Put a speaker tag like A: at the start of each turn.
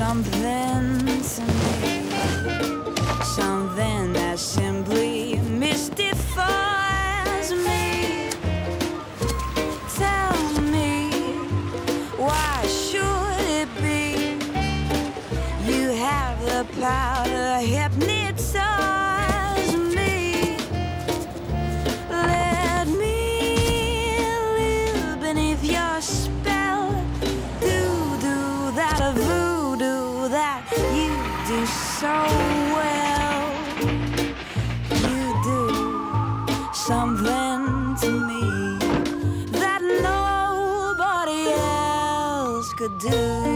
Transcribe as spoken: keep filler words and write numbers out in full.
A: something to me, something that simply mystifies me. Tell me, why should it be you have the power to hypnotize me? Let me live beneath your spell. Do, do that voodoo that you do so well. You do something to me that nobody else could do.